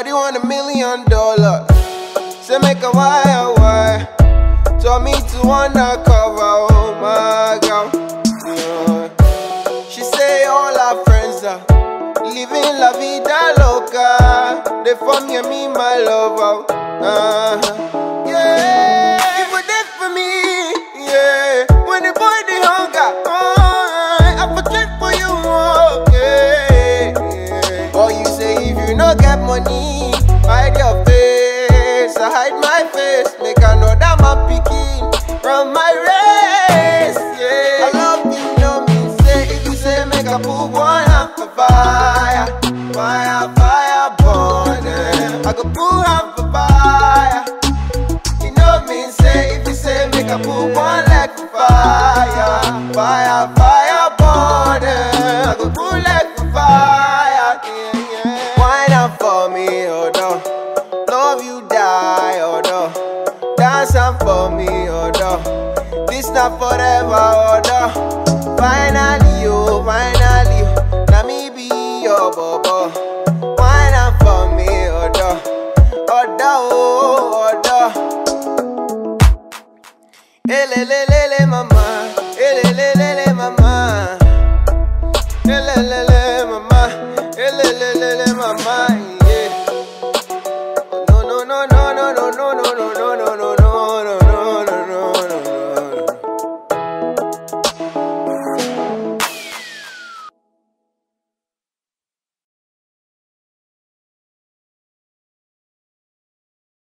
Shawty want $1 million. Say make a wire. Told me to undercover, oh my girl. She say all her friends are living la vida loca. They for me and me, my lover. Yeah, you were there for me. Yeah, when the boy the hunger, I protect for you. Yeah. Or you say if you no get money, hide your face. I hide my face, make another man picking from my race. Yeah, I love you, know me. Say if you say make a put one hand for fire, fire, fire, burn. I go put hand for fire. You know me. Say if you say make a put one leg for fire, fire, fire, burn. I go put leg for fire. Yeah, yeah. Wine up for me, oh no. Love you die, oh no. Dance up for me, oh no. This not forever, oh no. Finally, oh, finally, now me be your bobo. Wine up for me, oh no. Oh no, oh no. Ele, mama. Ele, mama.